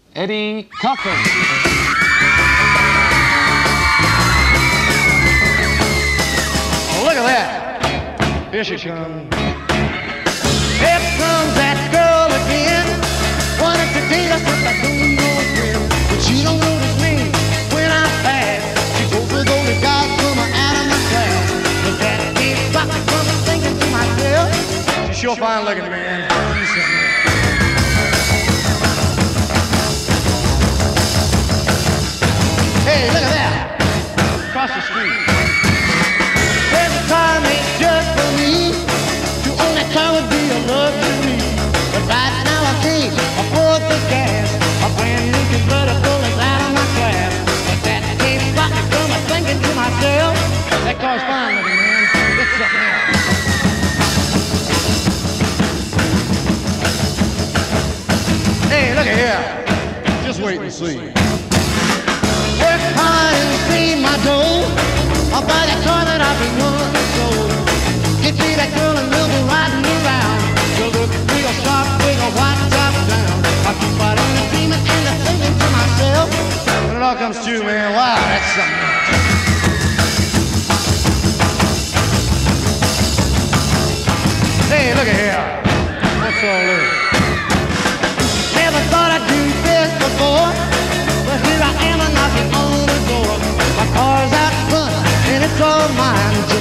Eddie Cochran. Oh, look at that. Here she comes. Here comes that girl again. Wanted to date us, but I don't know when. But she don't notice me when I pass. She goes with all the guys coming out of my class. But that Eddie Cochran comes thinking to myself, she's sure fine looking, man. Hey, look at that. Across the street. There's a car made just for me. To own that car would be a luxury. But right now I can't afford the gas. A brand new convertible is out of my class. But that Eddie Cochran come a thinking to myself, that car's fine looking, man. It's something else. Hey, look at here. Just wait and see. Work hard and see my dough. I'll buy that car that I've been wanting to sold. Get me that girl and we'll be riding around. She'll look real sharp with a white top down. I keep fighting the demon and I'm thinking to myself, when it all comes true, man, wow, that's something else. Hey, look at here. What's all this? Never thought I'd do this before. But here I am, knocking on the door. My car's out front, and it's all mine.